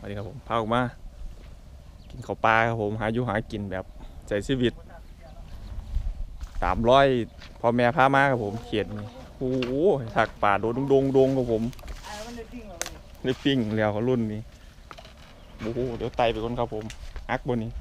วัสดีครับผมพาออกมากินข้าวปลาครับผมหาอยู่หากินแบบใจชีวิต300พ่อแม่พามาครับผมเขียนโอ้โหถักป่าโดนดงครับผมได้ปิ้งแล้วรุ่นนี้โอ้โหเดี๋ยวไตไปก่อนครับผมอักบนนี้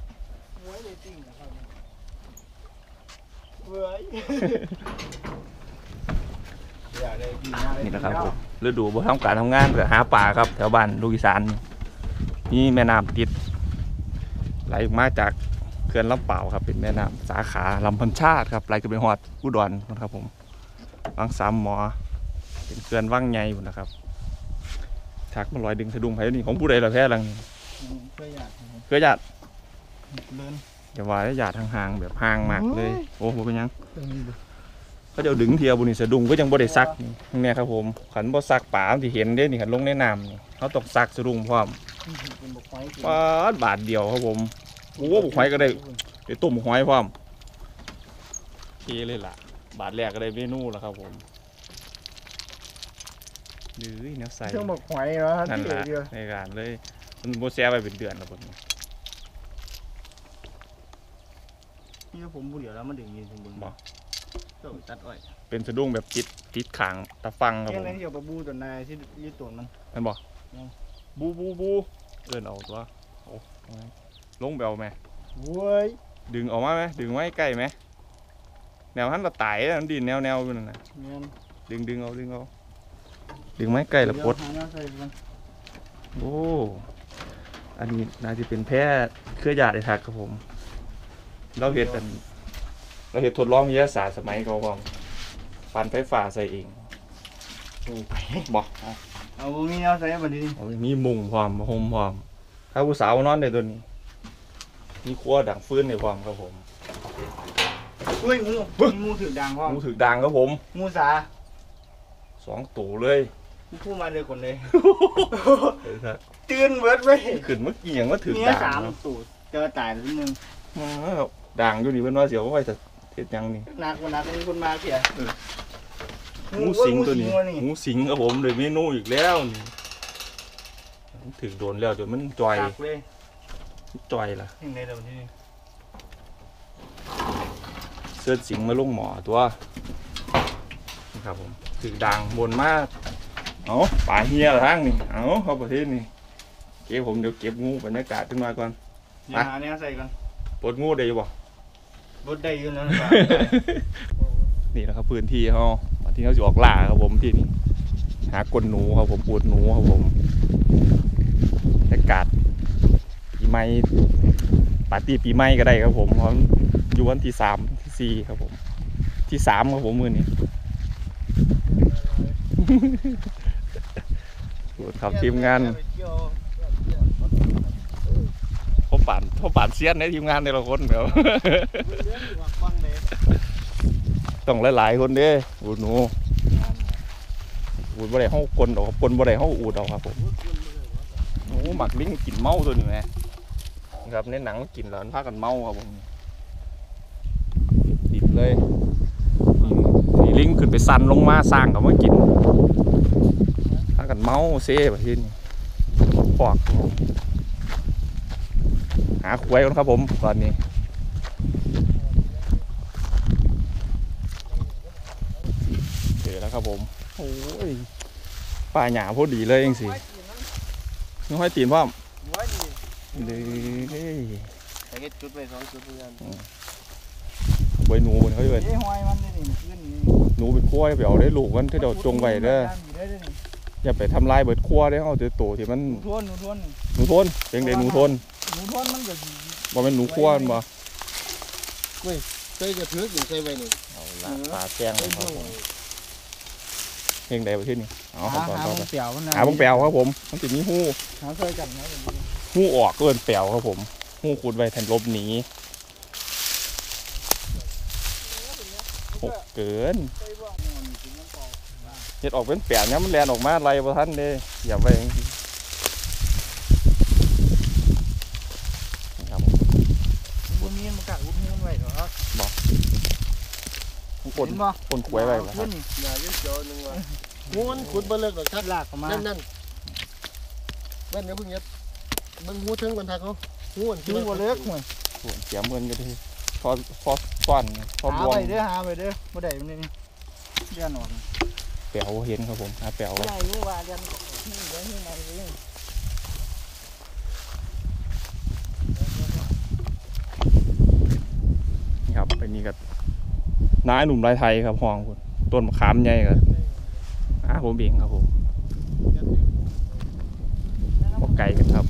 นี่นะครับผมฤดูบ่ทำการทำงานเพื่อหาป่าครับแถวบ้านลูกอีสานนี่แม่น้ำติดไหลมาจากเขื่อนลำเปล่าครับเป็นแม่น้ำสาขาลำพันชาติครับไหลขึ้นไปหอดอุดรนะครับผมวังสามหมอเป็นเขื่อนวังใหญ่อยู่นะครับชักมาลอยดึงสะดุ้งไผ่นี่ของผู้ใดเราแพ้ลังเพื่อหยาดอย่าว่าหยาดห่างๆแบบห่างมากเลยโอ้โหเป็นยังเขาจะดึงเทียบุนี่สะดุ้งก็ยังบ่ได้ซักนี่ครับผมขันบ่ซักป่าที่เห็นเด้นี่ขันลงในน้ำนี่เขาตกซักสะดุ้งพร้อมบาทเดียวครับผมโอ้บุกหอยก็ได้ไปตุ่มหอยพร้อมเทเลยล่ะบาทแรกก็ได้เมนูแล้วครับผมดื้อเนื้อใสเครื่องบุกหอยเหรอนั่นแหละในการเลยมันโบแซ่ไปเป็นเดือนแล้วผมนี่ผมบุเดี๋ยวแล้วมันดึงยืนสมบูรณ์บอกตัดอ้อยเป็นสะดุ้งแบบติดขางตะฟังครับผมเกี่ยวกับบูตัวนายที่ยืดตัวมันบอกบูเดินเอาตัวโอ้ลงเบลไหมเว้ยดึงออกมาไหมดึงไว้ใกล้ไหมแนวหันเราไต่มันดินแนวอยู่นั่นนะดึงเอาดึงไม้ใกล้ละปดโอ้อันนี้น่าจะเป็นแพร่เครือญาติทักครับผมเราเห็นทดลองวิทยาศาสตร์สมัยก่อนฟันไฟฟ้าใส่เองบอกเอามีแนวใส่แบบนี้มีมุงพร้อมโฮมพร้อมถ้าผู้สาวนอนในตัวนี้มีครัวดังฟื้นในพร้อมครับผมเฮ้ยงูถือดังพ่องูถือดังครับผมงูสา 2 ตัวเลยพูดมาเลยคนเลยตื่นเบิดไปขึ้นเมื่อกี้ยังว่าถือดัง 3 ตัวเจอตายนิดนึงดังอยู่นี่เป็นว่าเสียวว่าจะเท็ดยังนี่นักมีคนมาเสียงูสิงตัวนี้งูสิงครับผมเลยเมนูอีกแล้วนี่ถึงโดนแล้วจนมันจ่อยล่ะยังไงเดี๋ยวนี้เสื้อสิงมาลงหมอตัวนี่ครับผมถึงดังบนมากเอาป่าเฮียทั้งนี่เอาเข้าประเทศนี่เก็บผมเดี๋ยวเก็บงูบรรยากาศขึ้นมาก่อนมาเนี่ยใส่กันปลดงูได้บ่ปลดได้อยู่นะนี่นะครับพื้นที่เขาที่เขาจะออกล่าครับผมที่นี่หากลหนูครับผมปวดหนูครับผมบรรยากาศปีใหม่ปาร์ตี้ปีใหม่ก็ได้ครับผมเพราะอยู่วันที่3ที่4ครับผมที่3ครับผมมื้อนี้ครับทีมงานพบป่านเซียนในทีมงานในละคนเดี๋ยวต้องหลายๆคนเด้อูดหนูอูดบ่ได้ห้องกลออกกลบ่ได้ห้องอูดออกครับผมหนูหมักลิงกินเมาตัวนี้ไหมครับในหนังกินแล้วพากันเมาครับผมติดเลยนี่ลิงขึ้นไปซันลงมาสร้างกับว่ากินพากันเมาเซ่แบบนี้ปอกหาควายกันครับผมตอนนี้เจอแล้วครับผมโอ้ยป่าหยาพอดีเลยเองสิน้องห้อยตีนพ่อมเลยใส่จุดไป2 จุดเพื่อนใบหนูเขาเลยหนูเป็นขั้วเดี๋ยวได้ลูกมันที่เราจงไว้เด้ออย่าไปทำลายเบิดขั้วได้เอาเจอโตที่มันหนูทนเพียงเด็กหนูทนมันก็บ่เป็นหนูขั้วมันบ่ใส่กระถืออยู่ใส่ไว้นี่เอาละปลาแจ้งครับผมเพียงใดประเทศนี้เอาหาบังแปวครับผมมันจะมีหูหูออกเกินแปวครับผมหูขุดไว้แทนลบหนีเกินเห็ดออกเป็นแปวเนี้ยมันแลนออกมาไรประท่านเด้อย่าไปครับผมมีมันกัดวุ้นไว้เหรอบอกคนขวยไว้เหรอครับงูมันขุดเบลเลิกหรอครับลากออกมานั่นแม่นเดี๋ยวพึ่งเย็บมึงหูถึงมันทักเขาหูอันคิ้วบ่เล็กหน่อยโอ้เสียเงินก็ได้พอซ่อนพอบหาวงไปเด้อหาไปเด้อบ่ได้มันนี่เรียนออกแป๋วเห็นครับผมหาแป๋วไว้ใหญ่รู้ว่าเรียนนี่เดี๋ยวนี่มาเองนี่ครับไปนี่ก็น้าหนุ่มลายไทยครับห้องคุณต้นมะขามใหญ่ก็ผมเองครับผมบอกไก่กันครับ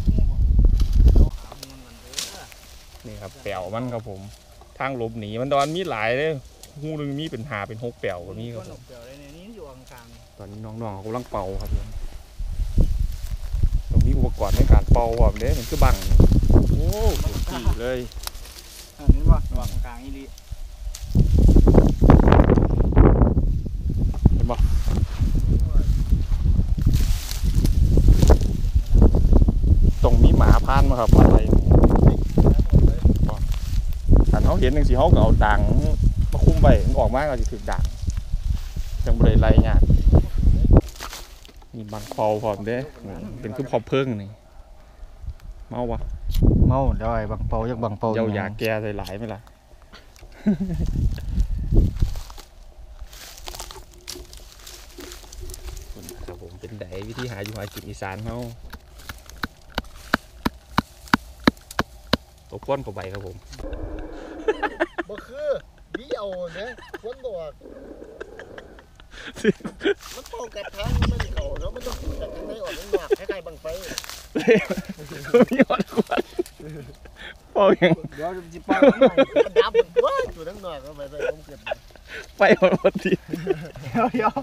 นี่ครับแป๋วมันครับผมทางหลบหนีมันตอนมีหลายเลยหูหนึงมีเป็น5เป็น6แป๋วก็มีครับผมเดี๋ยวในนี้อยู่ข้างตอนนี้น้องๆเขากำลังเป่าครับผมตรงนี้อุปกรณ์ในการเป่าแบบนี้มันคือบังโอ้สุดที่เลยๆอันนี้ว่าวางกลางอีหลีเห็นปะตรงมีหมาพานมาครับอะไรถ้าเขาเห็นอย่างสิเขาก็เอาดังมาคุ้มไว้มันออกมาก็จะถึงดังจังบริไรเนี่ยมีบังเป่าพร้อมเด้เป็นคือพอเพิ่งนี่เมาวะเมาได้บังเปาอยากบังเปาเจ้าอยากแก่ใส่หลายไหมล่ะ ครับผมเป็นไดวิธีหาอยู่หากินอีสานเขาตกก้อนกับใบครับผมบ่คือบี้เอาเนี่ยคนบอกมันเป่ากัดทางมันเขาแล้วมันต้องกัดทางไหนออกมันหนักคล้ายๆบังไฟมีหอดควันปอกยังเดี๋ยวจะเป่ามันดับมันว้าอยู่ทั้งนอกก็ไปใส่ผมเก็บไปหอดพอดีเดี๋ยว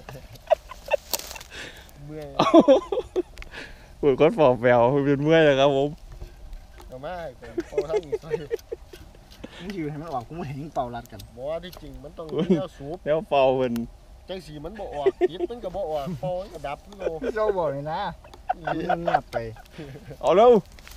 เมื่อยปวดก้อนฟอกแปวเป็นเมื่อยเลยครับผมเอามาให้ผมเป่าทั้งอีกใส่มึงอยู่ให้มันออกกูไม่เห็นเป่ารัดกันบอกว่าที่จริงมันต้องมีแนวสูบแล้วเป่าเป็นจังสีมันบ่ออกติดมันก็บ่ออกเป่ามันก็ดับคือโลเจ้าบอกเลยนะมันเงียบไปเอาเร็ว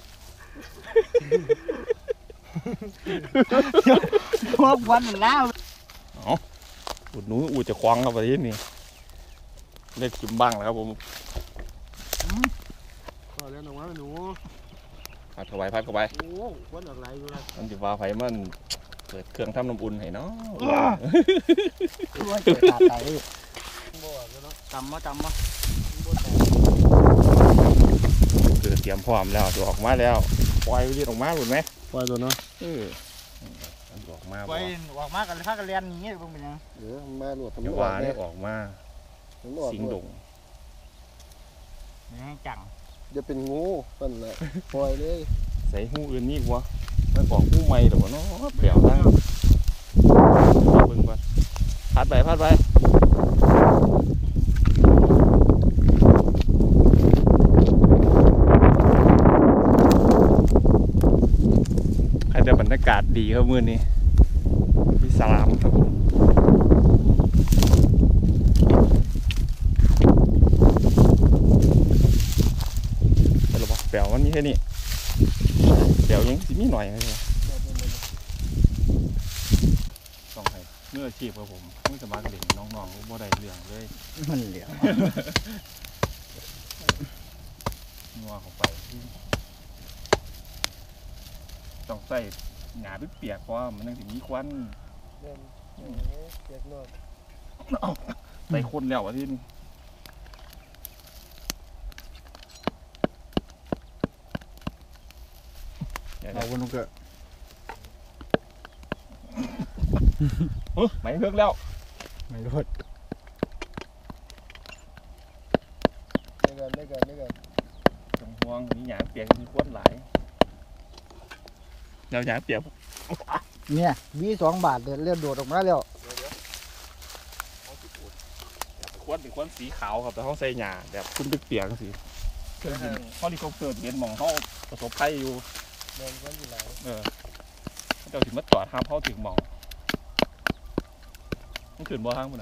พวกวันแล้วอุดหนูอุดจะคว้างครับประเทศนี้เล็กจุ่มบ้างแล้วครับผมก็แล้วน้องว่าหนูพัดเข้าไปพัดเข้าไปโอ้คนออกไหลอยู่นะมันจะว่าไฟมันเปิดเครื่องทำน้ำอุ่นให้เนาะว่าเกิดตาไตบ่ออกแล้วเนาะจำมาบ่แตกเกิดเตรียมพร้อมแล้วจะออกมาแล้วปล่อยเรียนออกมาหมดไหมปล่อยตัวเนาะมันออกมาไปออกมากันพากันเรียนอย่างเงี้ยเพิ่งเป็นยังเดี๋ยวมาหลวดเดี๋ยวว่าเนี่ยออกมามันออกสิงดงนี่จังจะเป็นงูปั่นละปล่อยเลยใส่หูอื่นนี่วะมันออกหูใหม่หรอเนาะเปลี่ยวทั้งเบิ่งก่อนพัดไปพัดไปใครแต่บรรยากาศดีครับมื้อนี้พี่สลามครับผมแต่ละบอกแปลวมันมีแค่นี้แปลวยังสิมีหน่อยเลยต้องให้เมื่ออาชีพครับผมเมื่อสมัครเด็กน้องๆก็บ่ได้เรื่องเลยมันเหลียวนัวเข้าไปต้องใส่หนาเปียกๆเพราะว่ามันยังสิมีควันเดินเก็บนอกใส่คนแล้วอ่ะที่นี่เอาคนนู้นก็ไม่เลิกแล้วไม่รอดได้กันจงห่วงมีหยาเปียกมีควันหลายเราหยาเปียกเนี่ยวี2 บาทเรียนโดดออกมาแล้วควันเป็นควันสีขาวครับแต่เขาใส่หยาแบบคุณเปียกๆสิเขาที่เขาเกิดเห็นหมองเขาประสบภัยอยู่เดินกันอยู่หลายเจ้าถึงมาจอดห้ามเขาถึงหมองมันขึ้นบ่ห้างมันนะ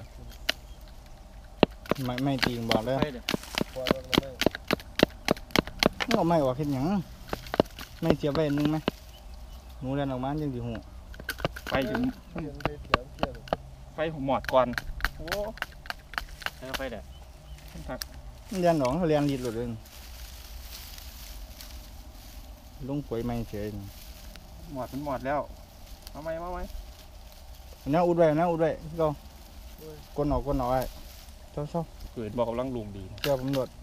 ไม่ตีงบอกเลยไปเด้อปล่อยมันเลยมึงเอาไม่ออกเห็นหยังไม่เสียไปนึงไหมหนูเรียนออกมาจังสิหูไปถึงเขียนเขียนไฟหมอดก่อนโอ้ไปเด้อเรียนหนองเขาเรียนรีดหลุดเลยลงปุ๋ยไม่เฉยหมดมันหมดแล้วมาไหมนะอุดไว้นะอุดไว้ก็ก้นออกไอ้เช้าเกิดบอกกำลังลุงดีเจ้าผมโดด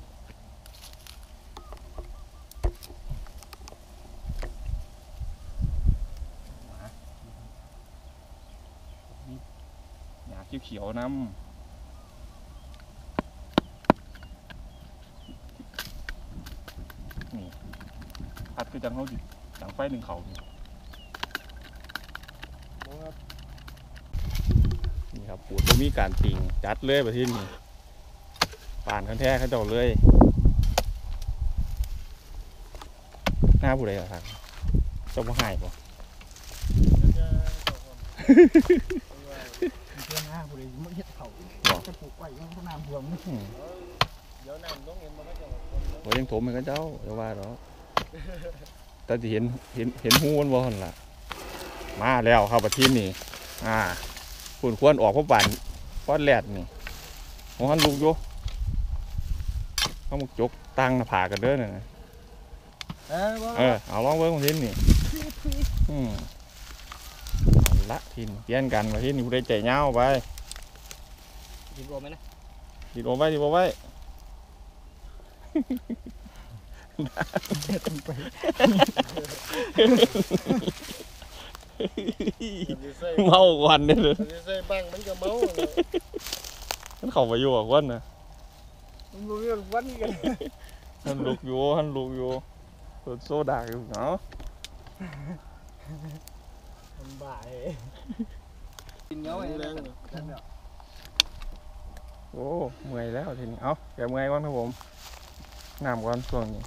อยากเขียวๆน้ำนี่พัดคือจังเขาดิจังไฟหนึ่งเขานี่ครับปูดมีการติ่งจัดเลยประเทศนี้ป่านคันแท้เขาเจ้าเลยหน้าผู้ใดเหรอครับเจ้าบ่หายป่ะเพื่อนหน้าผู้ใดไม่เห็ดเขาจะปลูกไว้ยังน้ำท่วมเดี๋ยวน้ำลงเห็นมันก็จะโอ้ยังถมเหมือนกันเจ้าเดี๋ยวว่าหรอกแต่ที่เห็นหูมันบ่หันล่ะมาแล้วครับประเทศนี้คุณควรออกเพราะป่านป้อนแรดนี่หัวหันลูกอยู่เขามาจกตั้งหน้าผากันเด้อน่ะเอาลองเบิ้งประเทศนี้เอาละทีนเปลี่ยนกันประเทศนี้ผู้ใดใจเงาไปกินโอไหมนะดิดโอไว้ดิดโอไว้ต้องไปเมาก่อนเนี่ยเลยใส่บังมันก็เมามันเข้าไปอยู่กับคนนะมันรู้เรื่องวันนี้กันหันลูกอยู่เปิดโซดาอยู่เนาะทำบ่ายกินเงาไอ้แรงโอ้เมื่อยแล้วทีนี้เอาแกเมื่อยก่อนครับผมน้ำก่อนช่วงนี้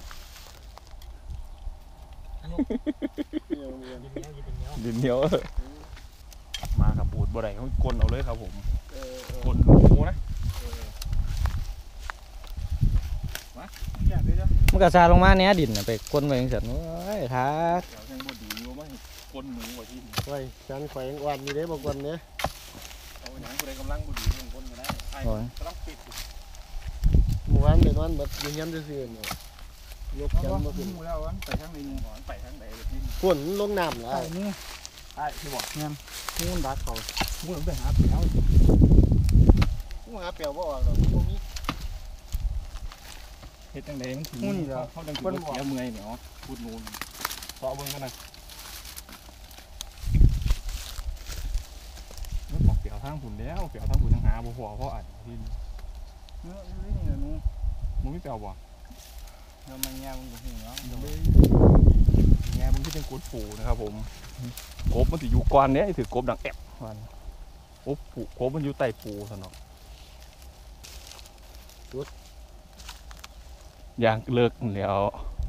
ดินเหนียวมากับปูดบ่ได้เขากลนเอาเลยครับผมกลนหมูนะมันกระซาลงมาเนี้ยดินไปก้นไปยังสันโอ้ยทักเดี๋ยวยังบ่ดีอยู่ไหมกลนหมูกว่าที่ไว้ฉันแขวงวันมีได้บอกวันเนี้ยเอาอย่างผู้ใดกำลังบ่ดีเรื่องกลนก็ได้ไอ้กำลังปิดเมื่อวานเป็นวันแบบยืนยันซื่อๆเนี่ยยกแขนมาขึ้นแล้ววันไปทางไหนนี่หอนไปทางใดเลยที่ฝนลงน้ำแล้วใช่นี่ไอ้ที่บอกมูนดักเขามูนไปหาเปียวกูหาเปลวบ่ออกหรอกพวกนี้เฮ็ดจังไดมันถึงเขาดังคนเสียเมื่อยเนาะพูดนูนขอเบิ่งกันนะมันบอกเปียวทางผุนแล้วเปียวทางผุนทางหาบ่พอเพราะอัดที่นี่นี่หนูมึงไม่เปียวบ่เรามาแง่มันก็หิวแล้วแง่มึงที่เป็นกบฝูนะครับผมกบมันสิอยู่ก่อนเนี้ยถือกบดังแอบมันกบมันอยู่ใต้ปูซะเนาะอย่างเลิกแล้ว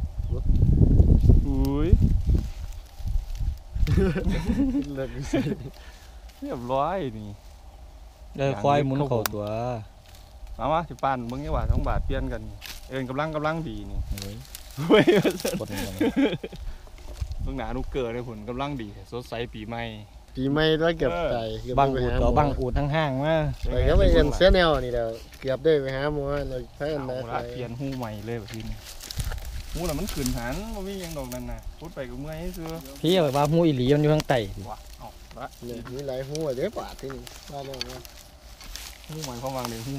อุ้ยเลิกสิเรียบร้อยนี่ควายหมุนเข่าตัวมาสิปานมึงนี่ว่า2 บาทเปลี่ยนกันเอิ้นกำลังดีนี่เฮ้ยเฮ้ยกดนี่กันเพิ่งหนานุเกิดเลยผลกำลังดีสดใสปีใหม่ปีใหม่ด้วยเกือบตายบังอูดก็บังอูดทั้งห้างมาไปก็ไปเอ็นเสียแนวนี่เดี๋ยวเกือบได้ไปหาหมอเราเพิ่นเอานะละเปลี่ยนหูใหม่เลยแบบนี้หูน่ะมันขึ้นหันมันมีอย่างดอกนั่นน่ะพูดไปก็เมื่อยให้ซื้อพี่แบบว่าหูอีหลีมันอยู่ข้างใต้ว้าเอาละเนี่ยมีหลายหัวเด้อป่าที่นี่บ้านเราเนี่ยหูใหม่เขาวางในหู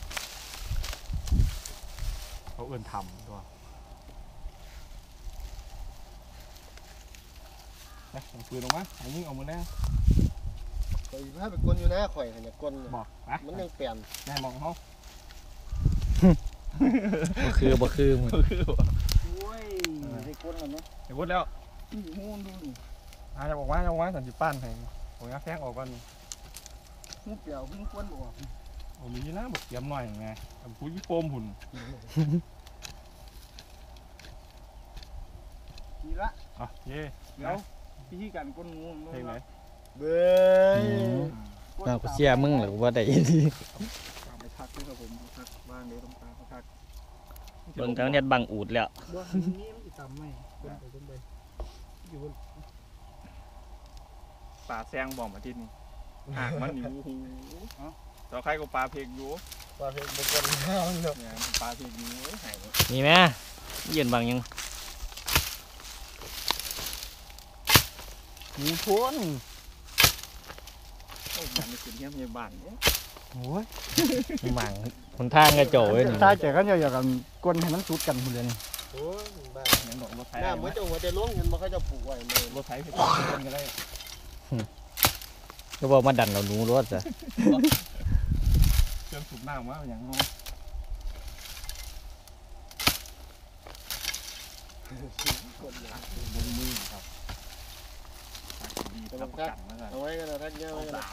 เขาเอื่นทำตัวนะเอาปืนออกมาเอายิงเอามือแน่ไปพาไปกลอยู่นะข่อยเนี่ยกลบอกไปมันยังเปลี่ยนแม่มองเขาบ่คือมึงคือโอ้ยได้ก้นแล้วเนาะเดี๋ยวพูดแล้วนี่หูดูนี่จะบอกว่าสันติป้านให้ผมงัดแทงออกก่อนหูเปียวเพิ่งก้นออกผมมีนะบอกเตรียมหน่อยไงทำคุยโฟมหุ่นทีละอ่ะเย่เดี๋ยวพิธีการก้นงูเพลงไหนเบ้ยเราก็เสียมึงหรือว่าได้ดีไปทักด้วยครับผมทักบ้างเดี๋ยวต้องตามเขาทักเบิ่งทางเน็ตบังอูดแล้วบ่นี่มันสิตามไหมขึ้นไปอยู่บนปลาแซงบ่อมอาทิตย์นี้หากมันอยู่หูต่อใครก็ปลาเพกอยู่ว่าเพลงบ่กลแล้วเนาะเนี่ยปลาเพกอยู่หายมีไหมยืนบังยังหมูทนโอ้มันเป็นเงี้ยมีบ้านโอ้ยหมังคนทางกระโจยนี่ถ้าเจอกันอยากกันกวนให้มันสุดกันพุ่นเลยนี่โอ้ยบ้ายังดอกรถไถหน้าเหมือนจะหัวใจล้มกันบ่เขาจะปลูกไว้เลยรถไถไปต้นกันได้ก็บอกมาดันเราหนูรถจ้ะเครื่องสูบน้ำมาอย่างน้องบนมือครับดีครับประกันมาแล้วเอาไว้กันนะทักเงี้ยไว้กันนะ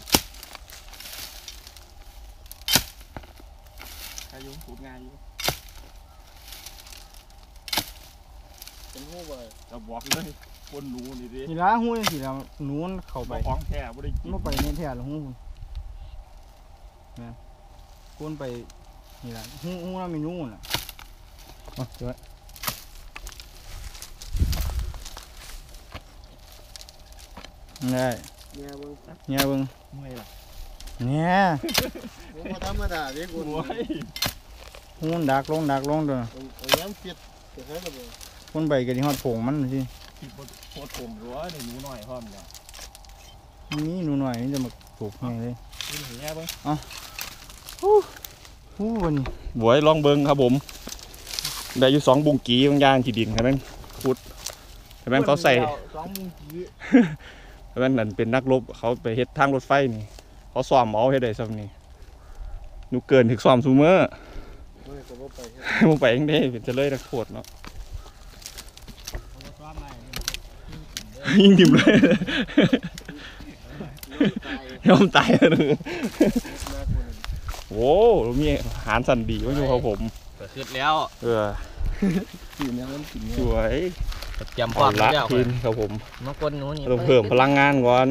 อายุสูบงานอยู่เป็นหู้บ่จะบอกเลยคนหนูนี่ดินี่ละหูจังซี่แล้วหนูมันเข้าไปของแท้บ่ได้กินมันไปในแท้ละหูนะกวนไปนี่ละหูเรามีหนูน่ะมาเดี๋ยวได้เนี่ยมึงเนี่ยเบิ่งเมื่อยล่ะเนี่ยมึงบ่ธรรมดาเด้กูโอ้ยหูมันดักลงเด้อเอาย้ำปิดจะให้กับบ่กวนไปก็สิฮอดโผงมันสิคิดว่าโคตรผมรั้วในหนูหน่อยพร้อมเนี่ยมีหนูหน่อยนี่จะมาปลูกไงเลยนี่เงี้ยเบิ้งหูวันนี้บวยลองเบิ้งครับผมได้อยู่2บุงกีบางอย่างที่ดินใช่ไหมขุดใช่ไหมเขาใส่ 2มุงกี้ใช่ไหมนั่นเป็นนักรบเขาไปเฮ็ดทางรถไฟนี่เขาซ้อมเอาเฮ็ดได้ซ้ำนี่หนูเกินถึงซ้อมซูเมอร์เฮ้ยก็บ่ไปมึงไปเองได้เป็นจะเลยนักโทษเนาะยิงดิ่มเลย ยอมตายเลยโอ้มีอาหารสันดีว่าอยู่ครับผมเปิดขึ้นแล้วกินเนี่ยมันกินสวยเตรียมพร้ออ่อมนละแล้วทีมครับผมน้องคนหนูนี่ต้องเพิ่มพลังงานก่อน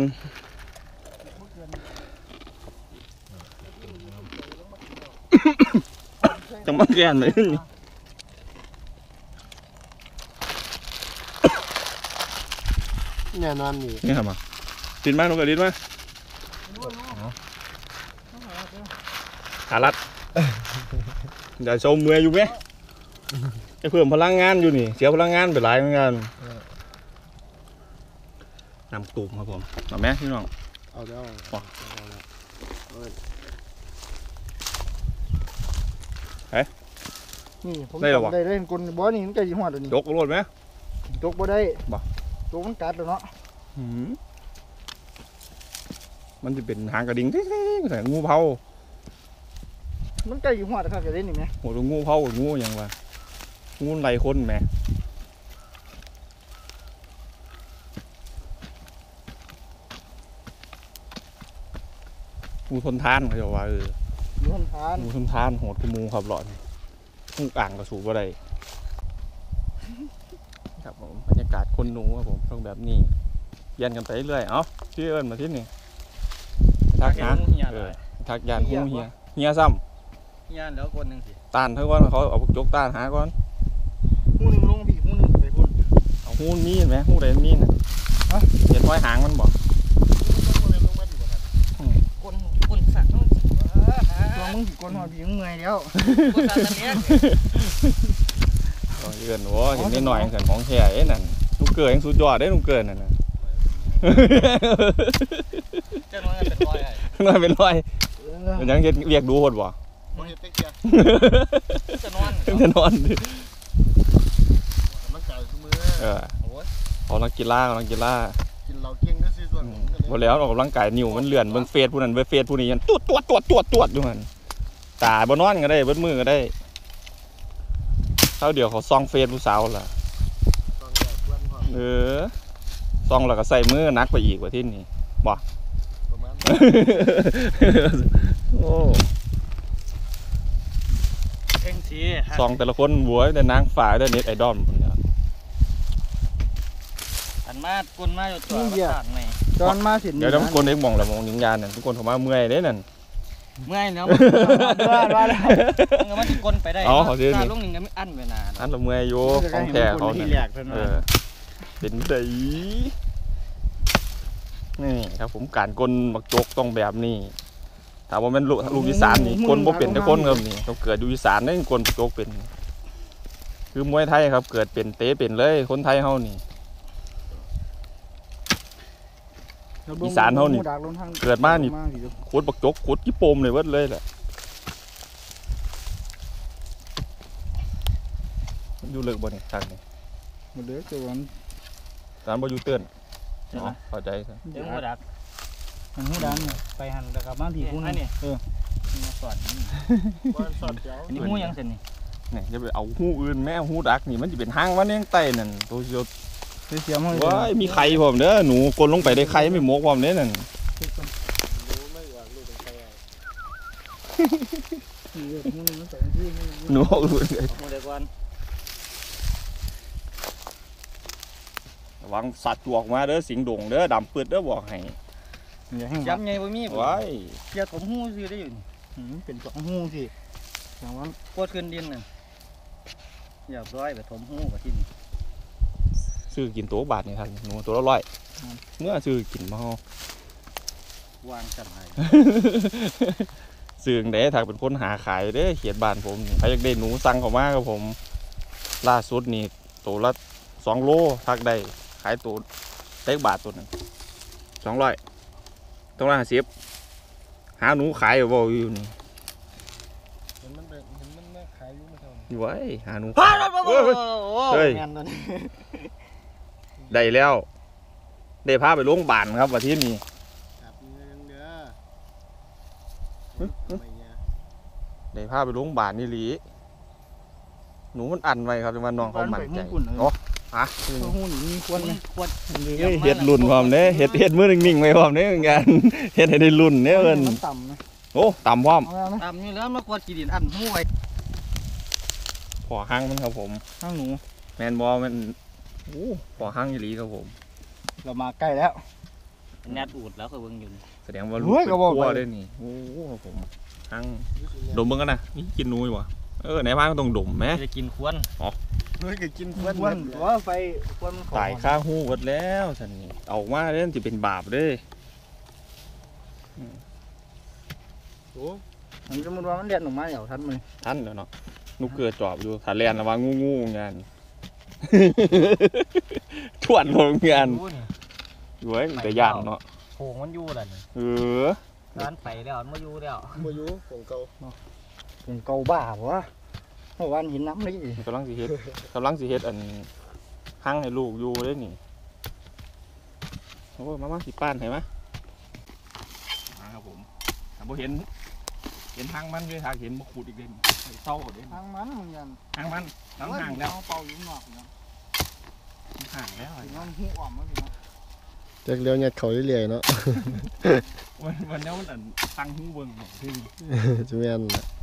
จะมาแก่นเลยนี่แน่นอนนี่นี่ครับมาดินมาลงกับดินมาขาลัดเดี๋ยวชมเมื่อยอยู่ไหมจะเพิ่มพลังงานอยู่นี่เสียพลังงานไปหลายเหมือนกันน้ำตุ่มครับผมเอาไหมพี่น้องเอาเด้อนี่ผมได้หรอวะได้เล่นกลบ่นี่มันใกล้สิฮอดแล้วนี่ยกรถไหมจกบ่ได้บ่จกมันกัดแล้วเนาะมันจะเป็นหางกระดิ่งติ๊งๆแต่งูเผามันใกล้สิฮอดแล้วครับจะเล่นนี่แหมโหงูเผางูอย่างวะงูไรคนแหมงูทนทานเขาจะว่ามีคนทานงูทนทานโหดขมูครับหลอดงูอ่างกระสูบอะไรครับผมบรรยากาศคนหนูครับผมต้องแบบนี้เย็นกันไปเรื่อยเอ้าชื่อเอิญมาที่นี่ทักหาทักยานหูเฮียซ้ย่านแล้วคนหนึ่งสิำต้านเท่าก่อนเขาเอาจกต้านหาก่อนหูหนึงลงพี่หูหนึงไปพุ่นเอาหูมีเห็นไหมหูใดมีน่ะเห็นห้อยหางมันบอกคนสัตว์ตัวมึงสิกลฮอดพี่มึงเมื่อยแล้วคนสัตว์อันเนี้ยเกินโว้เห็นนิดหน่อยเกินของแท้เอ้นั่นลูกเกิดยังสุดยอดได้ลูกเกิดนั่นน่ะเจ้าน้อยเป็นรอยน้อยเป็นรอยยังเฮ็ดเรียกดูโหดบ่บ่เฮ็ดเต็กเกียจะนอนจะนอนดิมันจ่ายซุมื้อเอานักกีฬากินเหล้าเก่งก็สิส่วนผมก็เลยบ่แล้วออกกำลังกายนิ้วมันเลื่อนเบิ่งเฟซผู้นั้นเบิ่งเฟซผู้นี้ยันตวดอยู่หั่นตาบ่นอนก็ได้เบิดมือก็ได้เท่าเดียวเขาส่องเฟซผู้สาวล่ะต้องจ่ายเพื่อนพอส่องแล้วก็ใส่มือนักไปอีกว่าที่นี่ประมาณโอ้เอ็งสิส่องแต่ละคนบัวแต่นางฝ่ายแต่เน็ตไอดอลพุ่นเนี่ยอันมาคนมาอยู่ตัวประสาทไหมจอนมาเสร็จเดี๋ยวทุกคนเอ็กมองละมองยิงยานนั่นทุกคนเขามาเมื่อยเด้นั่นเมื่อยแล้วว่าแล้วมันจะกลไปได้อ๋อเขาสิตาลุงนี่ก็ไม่อั้นเวลาอันละเมื่อยอยู่ของแท้เขาที่เนี่ยแรกเพิ่นเอว่าอเป็นไดนี่ครับผมการกลบักจกต้องแบบนี้ถามว่ามันลูกอีสานนี่กลบ่เป็นแต่คนครับนี่เขาเกิดอยู่อีสานนี่กลบักจกเป็น คือมวยไทยครับ เกิดเป็นเตะเป็นเลยคนไทยเฮานี่อีสานเฮานี่หดักลงทางเกิดมานี่สิขุดบักจกขุดกี่โปมเลยเบิดเลยแหละอยู่เลิกบ่นี่ทางนี้หมดเลยเจ้าวันร้านบ่อยู่เตือนเนาะเข้าใจครับเดี๋ยวหัวดักมันหูดังเนี่ยไปหันแล้วกลับมาพี่ผู้นึงเออมาสอนนี่บ้านสอดเจ้าอันนี้หูยังเสร็จนี่นี่จะไปเอาหูอื่นแม่หูดักนี่มันจะเป็นหางมันเองไตนั่นตัวเดียวเสียมันว้ายมีไข่พร้อมเด้อหนูกลนลงไปได้ไข่ไม่หมกพร้อมเด้อนั่นรู้ไม่อยากรู้เป็นใครอ่ะหนูอื่นเลยหูเด็กวันระวังสัตว์จวกมาเด้อสิงดงเด้อดำปืดเด้อบอกให้อย่าให้ย้ำไงบ่มีว้ายเกียร์ผมหูซื้อได้อยู่นี่เป็นสองหูสิอย่างว่าปวดขึ้นดินน่ะอย่าร้อยไปถมหูกับที่นี่ซื้อกินตัวบาทนี่ทันหนูตัวละร้อยเมื่อซื้อกินมาเฮาวางจัดให้ซื้อจั่งใดถ้าเป็นคนหาขายเด้อเขียนบ้านผมนี่ใครอยากได้หนูสั่งเข้ามากับผม ล่าสุดนี่ตัวละ2 โลทักได้ขายตัวเต็กบาทตัวหนึง200ต้อง150หาหนูขายบ่อยู่นี่เห็นมันมาขายอยู่มาเท่าไหร่อยู่ไว้หาหนูโอ้เฮ้ยแม่นตัวนี้ได้แล้วได้พาไปโรงพยาบาลครับวันที่นี้ครับเงินเด้อไม่เนี่ยได้พาไปโรงพยาบาลนี่หลีหนูมันอันไว้ครับจังหวัดน้องเขามั่นใจหุ่นโอ้ฮะหูนี่มีควนไหมขวดเฮ้ยเฮ็ดรุ่นพร้อมเด้เฮ็ดมือนิ่งๆไว้พร้อมเด้งาน เฮ็ดให้ได้รุ่นเด้เอิ้นมันต่ำนะโอ้ต่ำพร้อมเอาแล้วนะตามนี่แล้วมากวดกี่ดินอันหูไว้พอห้างมันครับผมข้างหนูแมนบอมันโอ้พอห้างอีหลีครับผมเรามาใกล้แล้วแนทอูดแล้วก็เบิ่งอยู่นี่แสดงว่าลูโอ้กยเป็นก็บอกครัวไปได้นี่โอ้ครับผมห้างดมเบิ่งกันนะนี่กินหนูอยู่วะไหนพาก็ต้องดมแหมจะกินควนเฮ้ยก็กินคเพื่อนวนว่าไฟควนมันขอตายข้างหูหมดแล้วสันนี่เอามาเล่นสิเป็นบาปเด้โอ้มันสมมติว่ามันเด็ดออกมาเดี๋ยวทันมันท่านเนาะนุกเกลือจอบอยู่ถ้าแลนระวังงูงาน ทวนลงงานรู้นี่อยู่ไว้แต่ย่านเนาะโผงมันอยู่แล้วนี่เออร้านไปแล้วมันมาอยู่แล้วมาอยู่ของเก่าเป็นเกาบ้าปะวะเมื่อวานเห็นน้ำนี่กำลังสิเฮ็ดอันหั่งให้ลูกอยู่ได้นี่โอ้ยมาสิป้านให้มาครับผมถ้าบ่เห็นหั่งมันด้วยถ้าเห็นบ่ขุดอีกเด่นเศร้าเด่นทางมันเหมือนกันหั่งมันห่างแล้วเป่าอยู่นอกเนาะห่างแล้วถึงมันหูอ่อมแล้วสิเนาะแจ็คเลี้ยวเนี่ยเขาเรื่อยๆเนาะวันนี้มันอันตั้งหูเบิ่งคือจะแม่น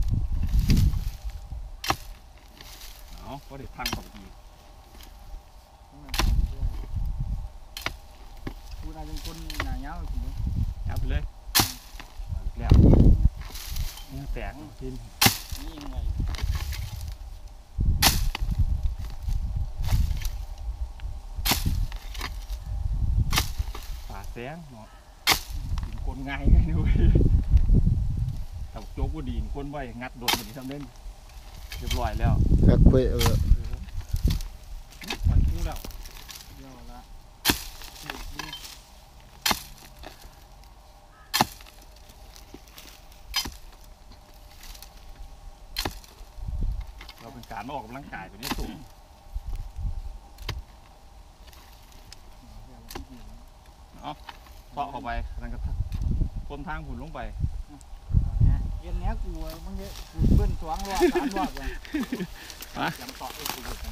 เนาะบ่ได้พังของอีกพูดอะไรเป็นคนหนาเงาสิเนาะเอาไปเลยแล้วเนื้อแตกกินนี่ยังไงป่าแสงเนาะกินคนง่ายไงด้วยแต่โจ๊กก็ดีนคนไว้งัดโดดมันทำเล่นเรียบร้อยแล้วคักเว้ยมันคู่แล้วเดี๋ยวละเราเป็นการมาออกกำลังกายตัวนี้สูงเตาะเข้าไปนั่นก็ต้นทางผุนลงไปเย็นเนี้ยกูมันเยอะกูเบิ้ล2 รอบ 3 รอบเลยฮะยังต่อไอ้กูอยู่